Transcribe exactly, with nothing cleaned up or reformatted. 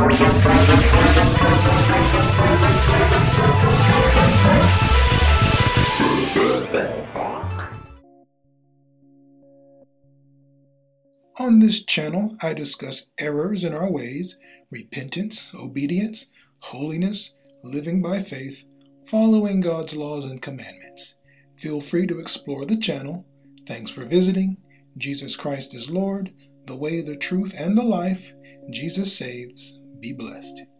On this channel, I discuss errors in our ways, repentance, obedience, holiness, living by faith, following God's laws and commandments. Feel free to explore the channel. Thanks for visiting. Jesus Christ is Lord, the way, the truth, and the life. Jesus saves. Be blessed.